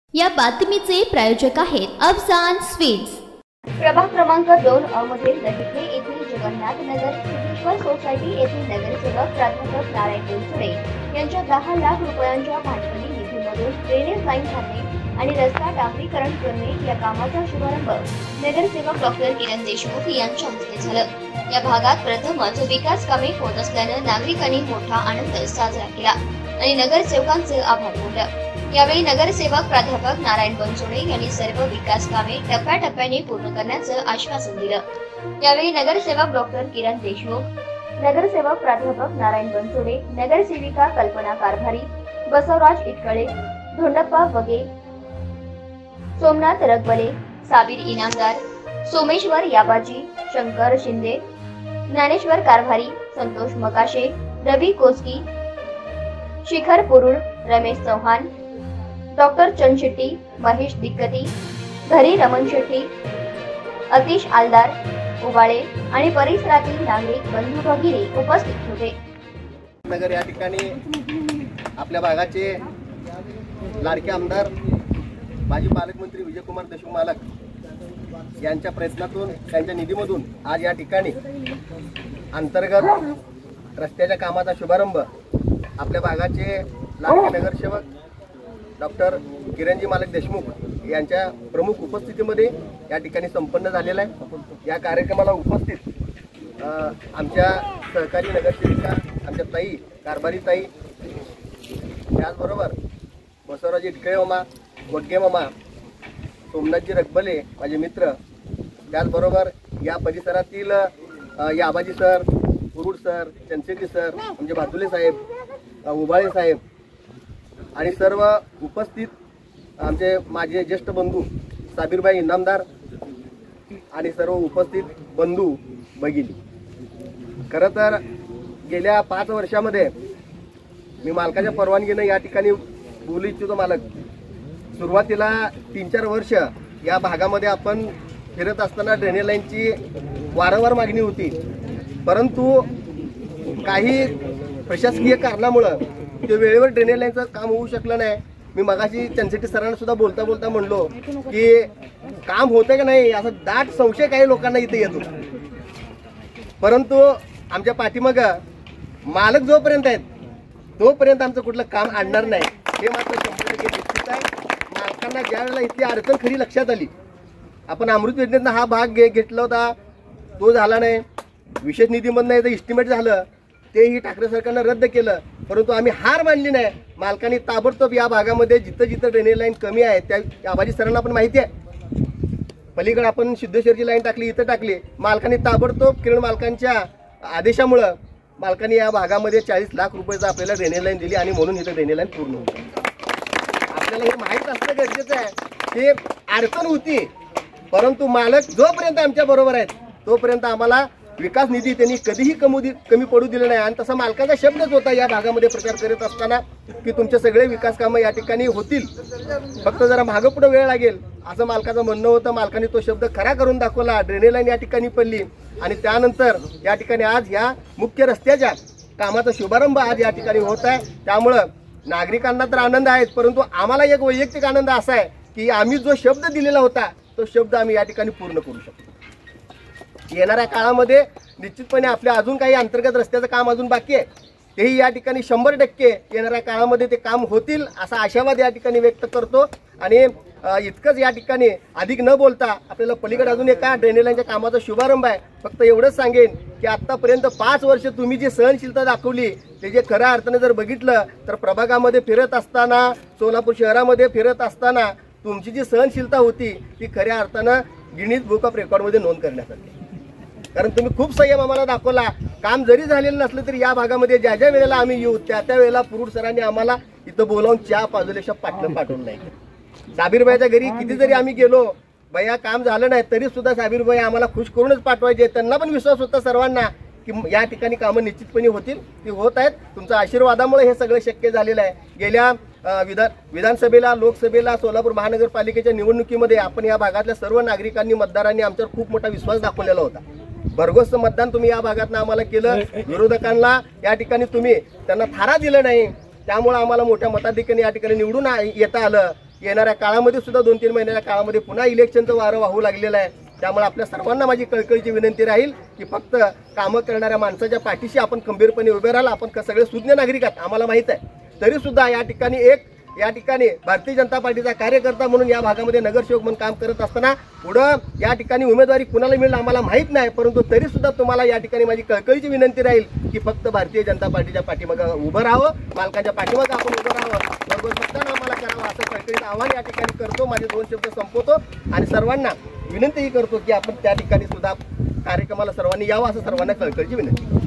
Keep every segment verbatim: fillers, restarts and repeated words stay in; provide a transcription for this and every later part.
या बातमीचे प्रायोजक आहेत अफसान स्वीट्स। प्रभाग क्रमांक दोन अ मधील दहिसरे येथील जगन्नाथ नगर सिद्धेश्वर सोसायटी येथील नगरसेवक प्राध्यापक नारायण बनसोडे यांच्या दहा लाख रुपयांच्या भांडवली निधीमधून ड्रेनेज लाईन घालणे आणि रस्ता डांबरीकरण करणे या कामाचा शुभारंभ नगरसेवक डॉक्टर किरण देशमुख यांच्या हस्ते झालं। या भागात प्रथमच विकास कामे होत असल्याने नागरिकांनी मोठा आनंद साजरा केला आणि नगरसेवकांचे आभार मानले। यावेळी नगरसेवक प्राध्यापक नारायण बनसोडे यांनी सर्व विकास कामे टप्प्याटप्प्याने पूर्ण करण्याचं आश्वासन दिलं। यावेळी नगरसेवक डॉक्टर किरण देशमुख, नगरसेवक प्राध्यापक नारायण बनसोडे, नगरसेविका कल्पना कारभारी, बसवराज इटकळे, धोंडप्पा वगे, सोमनाथ रगबले, साबीर इनामदार, सोमेश्वर याबाजी, शंकर शिंदे, ज्ञानेश्वर कारभारी, संतोष मकाशे, रवी कोस्की, शिखर पुरुड, रमेश चौहान, डॉक्टर चंदशेट्टी, महेश दिक्कती, धरी रमण शेट्टी, अतिश आलदार, उबाळे आणि परिसरातील नागरिक बंधू भगिनी उपस्थित होते। नगर या ठिकाणी आपल्या भागाचे लाडके आमदार माजी पालकमंत्री विजयकुमार देशमुख मालक यांच्या प्रयत्नातून त्यांच्या निधीमधून आज या ठिकाणी अंतर्गत रस्त्याच्या कामाचा शुभारंभ आपल्या भागाचे लाडके नगरसेवक डॉक्टर किरणजी मालक देशमुख यांच्या प्रमुख उपस्थितीमध्ये या ठिकाणी संपन्न झालेला आहे। या कार्यक्रमाला उपस्थित आमच्या सहकारी नगरसेविका, आमच्या ताई कारभारी ताई, त्याचबरोबर बसवराज इटकळे मामा, वग्गे मामा, सोमनाथजी रगबले माझे मित्र, त्याचबरोबर या परिसरातील Yabaji sir, Purud sir, Chandshetti sir, म्हणजे भातुले साहेब, उबाळे साहेब आणि सर्व उपस्थित आमचे माझे ज्येष्ठ बंधू साबीरबाई इनामदार आणि सर्व उपस्थित बंधू भगिनी। खरं तर गेल्या पाच वर्षामध्ये मी मालकाच्या परवानगीने या ठिकाणी बोलू इच्छितो। मालक सुरुवातीला तीन चार वर्ष या भागामध्ये आपण फिरत असताना ड्रेनेज लाईनची वारंवार मागणी होती, परंतु काही प्रशासकीय कारणामुळे ते वेळेवर ड्रेनेज लाईनचं काम होऊ शकलं नाही। मी मगाशी चंदशेट्टी सरांना सुद्धा बोलता बोलता म्हणलो की काम होतं का नाही असं दाट संशय काही लोकांना इथे येतो, परंतु आमच्या पाठीमाग मालक जोपर्यंत आहेत तोपर्यंत आमचं कुठलं काम आणणार नाही हे मात्र शंभर टक्के निश्चित आहे। मालकांना ज्या वेळेला इथली अडचण खरी लक्षात आली, आपण अमृत योजनेतनं हा भाग घे घेतला होता, तो झाला नाही, विशेष निधीमधनं याचं इस्टिमेट झालं, तेही ठाकरे सरकारनं रद्द केलं, परंतु आम्ही हार मानली नाही। मालकांनी ताबडतोब या भागामध्ये जिथं जिथं ड्रेनेज लाईन कमी आहे त्या आबाजी सरांना पण माहिती आहे, पलीकडे आपण सिद्धेश्वरची लाईन टाकली, इथं टाकली, मालकांनी ताबडतोब किरण मालकांच्या आदेशामुळं मालकांनी या भागामध्ये चाळीस लाख रुपयाचं आपल्याला ड्रेनेज लाईन दिली आणि म्हणून इथं ड्रेनेज लाईन पूर्ण होती। आपल्याला हे माहीत असणं गरजेचं आहे की अडचण होती, परंतु मालक जोपर्यंत आमच्या बरोबर आहेत तोपर्यंत आम्हाला विकास निधी त्यांनी कधीही कमी कमी पडू दिलं नाही। आणि तसा मालकाचा शब्दच होता या भागामध्ये प्रचार करत असताना की तुमचे सगळे विकास कामं या ठिकाणी होतील, फक्त जरा मागं पुढे वेळ लागेल असं मालकाचं म्हणणं होतं। मालकाने तो शब्द खरा करून दाखवला, ड्रेनेज लाईन या ठिकाणी पडली आणि त्यानंतर या ठिकाणी आज या मुख्य रस्त्याच्या कामाचा शुभारंभ आज या ठिकाणी होत आहे। त्यामुळं नागरिकांना तर आनंद आहेच, परंतु आम्हाला एक वैयक्तिक आनंद असा आहे की आम्ही जो शब्द दिलेला होता तो शब्द आम्ही या ठिकाणी पूर्ण करू शकतो। येणाऱ्या काळामध्ये निश्चितपणे आपल्या अजून काही अंतर्गत रस्त्याचं काम अजून बाकी आहे, तेही या ठिकाणी शंभर टक्के येणाऱ्या काळामध्ये ते काम होतील असा आशावाद या ठिकाणी व्यक्त करतो। आणि इतकंच या ठिकाणी अधिक न बोलता आपल्याला पलीकडे अजून एका ड्रेनेज लाईनच्या कामाचा शुभारंभ आहे। फक्त एवढंच सांगेन की आत्तापर्यंत पाच वर्ष तुम्ही जी सहनशीलता दाखवली ते जे खऱ्या अर्थानं जर बघितलं तर प्रभागामध्ये फिरत असताना, सोलापूर शहरामध्ये फिरत असताना तुमची जी सहनशीलता होती ती खऱ्या अर्थानं गिनीज बुक ऑफ रेकॉर्डमध्ये नोंद करण्यासाठी, कारण तुम्ही खूप संयम आम्हाला दाखवला। काम जरी झालेलं नसलं तरी या भागामध्ये ज्या ज्या वेळेला आम्ही येऊ त्या त्या वेळेला पुरुड सरांनी आम्हाला इथं बोलावून चहा पाजवल्याशिवाय पाठवून पाठवून नाही। साबीरबाईच्या घरी किती जरी आम्ही गेलो, भैया काम झालं नाही तरी सुद्धा साबीरबाई आम्हाला खुश करूनच पाठवायचे। त्यांना पण विश्वास होता सर्वांना की या ठिकाणी कामं निश्चितपणे होतील, ती होत आहेत। तुमच्या आशीर्वादामुळे हे सगळं शक्य झालेलं आहे। गेल्या विधान विधानसभेला, लोकसभेला, सोलापूर महानगरपालिकेच्या निवडणुकीमध्ये आपण या भागातल्या सर्व नागरिकांनी, मतदारांनी आमच्यावर खूप मोठा विश्वास दाखवलेला होता। भरघोस मतदान तुम्ही या भागात आम्हाला केलं। विरोधकांना या ठिकाणी तुम्ही त्यांना थारा दिला नाही, त्यामुळे आम्हाला मोठ्या मताधिक्याने या ठिकाणी निवडून येता आलं। येणाऱ्या काळामध्ये सुद्धा दोन तीन महिन्याच्या काळामध्ये पुन्हा इलेक्शनचं वारं वाहू लागलेलं आहे. त्यामुळे आपल्या सर्वांना माझी कळकळीची विनंती राहील की फक्त कामं करणाऱ्या माणसाच्या पाठीशी आपण खंबीरपणे उभे राहाल. आपण सगळे सुज्ञ नागरिक आहात, आम्हाला माहीत आहे. तरी सुद्धा या ठिकाणी एक या ठिकाणी भारतीय जनता पार्टीचा कार्यकर्ता म्हणून या भागामध्ये नगरसेवक म्हणून काम करत असताना पुढं या ठिकाणी उमेदवारी कुणाला मिळेल आम्हाला माहीत नाही, परंतु तरी सुद्धा तुम्हाला या ठिकाणी माझी कळकळीची विनंती राहील की फक्त भारतीय जनता पार्टीच्या पाठीमागं उभं राहावं, मालकाच्या पाठीमागं आपण उभं राहावं, बरोबर मतदान आम्हाला करावं असं कळकळीचं आव्हान या ठिकाणी करतो. माझे दोन शब्द संपवतो आणि सर्वांना विनंतीही करतो की आपण त्या ठिकाणी सुद्धा कार्यक्रमाला सर्वांनी यावं असं सर्वांना कळकळीची विनंती करतो.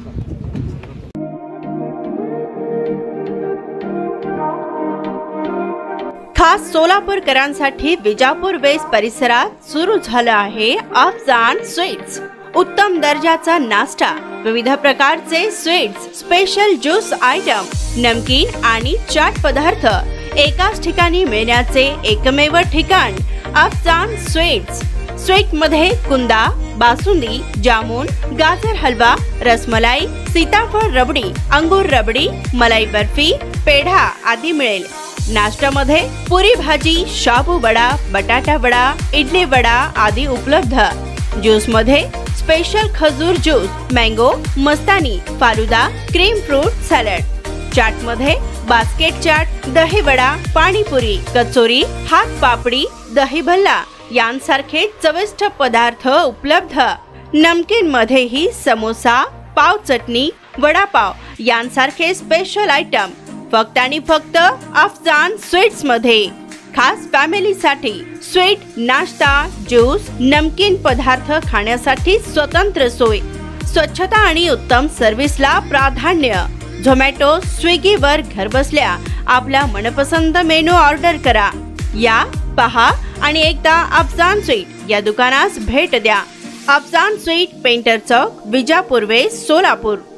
खास सोलापूरकरांसाठी विजापूर वेस्ट परिसरात सुरू झालं आहे अफजान स्वीट्स. उत्तम दर्जाचा नाश्ता, विविध प्रकारचे स्वीट्स, स्पेशल ज्यूस आयटम, नमकीन आणि चाट पदार्थ एकाच ठिकाणी मिळण्याचे एकमेव ठिकाण अफजान स्वीट्स. स्वीट मध्ये कुंदा, बासुंदी, जामून, गाजर हलवा, रसमलाई, सीताफळ रबडी, अंगूर रबडी, मलाई बर्फी, पेढा आदी मिळेल. नाश्त्यामध्ये पुरी भाजी, शाबू वडा, बटाटा वडा, इडली वडा आदी उपलब्ध. ज्यूस मध्ये स्पेशल खजूर juice, mango, mastani, falooda, cream fruit salad. Chaat मध्ये बास्केट चाट, दही वडा, पाणीपुरी, कचोरी, हात पापडी, दही भल्ला यांसारखे चविष्ट पदार्थ उपलब्ध. नमकीन मध्येही समोसा, पाव चटणी, वडापाव यांसारखे स्पेशल आयटम फक्त आणि फक्त अफजान स्वीट्स मध्ये. खास फॅमिलीसाठी स्वीट, नाश्ता, ज्यूस, नमकीन पदार्थ खाण्यासाठी स्वतंत्र सोय, स्वच्छता आणि उत्तम सर्व्हिसला प्राधान्य. झोमॅटो, स्विगी वर घरबसल्या आपला मनपसंत मेनू ऑर्डर करा. या, पहा आणि एकदा अफजान स्वीट या दुकानास भेट द्या. Afzan sweet, painter chowk, Vijapur west, Solapur.